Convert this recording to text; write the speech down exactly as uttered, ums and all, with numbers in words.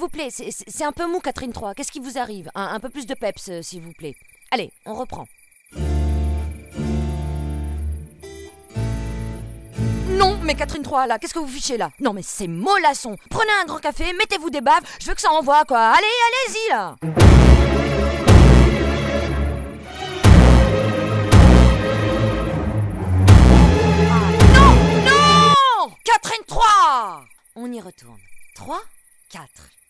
vous plaît, c'est, c'est un peu mou, Catherine trois. Qu'est-ce qui vous arrive? un, un peu plus de peps, euh, s'il vous plaît. Allez, on reprend. Non, mais Catherine trois, là, qu'est-ce que vous fichez là? Non, mais c'est mollasson. Prenez un grand café, mettez-vous des baves, je veux que ça envoie, quoi. Allez, allez-y, là. Ah, non, non Catherine trois. On y retourne. trois, quatre.